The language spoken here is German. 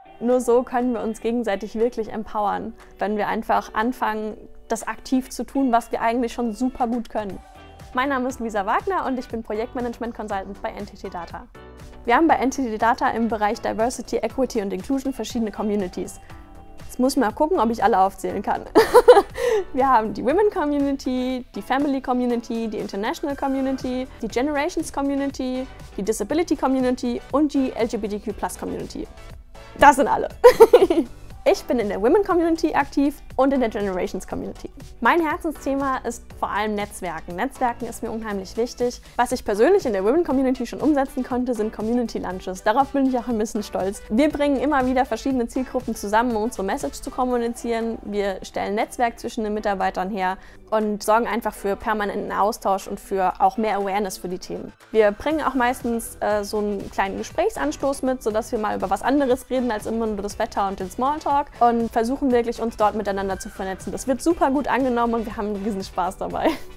Nur so können wir uns gegenseitig wirklich empowern, wenn wir einfach anfangen, das aktiv zu tun, was wir eigentlich schon super gut können. Mein Name ist Luisa Wagner und ich bin Projektmanagement Consultant bei NTT Data. Wir haben bei NTT Data im Bereich Diversity, Equity und Inclusion verschiedene Communities. Jetzt muss ich mal gucken, ob ich alle aufzählen kann. Wir haben die Women Community, die Family Community, die International Community, die Generations Community, die Disability Community und die LGBTQ+ Community. Das sind alle. Ich bin in der Women Community aktiv und in der Generations Community. Mein Herzensthema ist vor allem Netzwerken. Netzwerken ist mir unheimlich wichtig. Was ich persönlich in der Women Community schon umsetzen konnte, sind Community Lunches. Darauf bin ich auch ein bisschen stolz. Wir bringen immer wieder verschiedene Zielgruppen zusammen, um unsere Message zu kommunizieren. Wir stellen Netzwerk zwischen den Mitarbeitern her und sorgen einfach für permanenten Austausch und für auch mehr Awareness für die Themen. Wir bringen auch meistens so einen kleinen Gesprächsanstoß mit, sodass wir mal über was anderes reden als immer nur das Wetter und den Smalltalk und versuchen wirklich, uns dort miteinander zu vernetzen. Das wird super gut angenommen und wir haben einen riesen Spaß dabei.